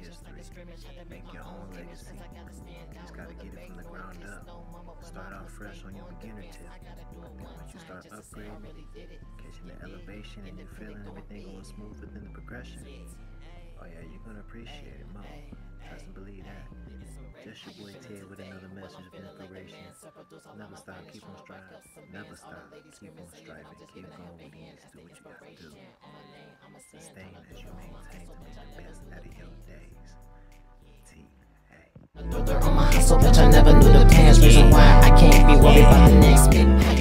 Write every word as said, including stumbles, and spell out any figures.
history, make your own legacy. You just gotta get it from the ground up. Start out fresh on your beginner tip. Once you start upgrading, catching the elevation and you're feeling everything going smooth within the progression, oh yeah, you're gonna appreciate it more. Trust and believe that. Just your boy Ted with another message of inspiration. Never stop, keep on striving. Never stop, keep on striving. Keep going with it. Do what you gotta do. Sustain as you maintain to make the best out of your days. T A. On my hustle, bitch, I never knew the past. Reason why I can't be worried about the next bit.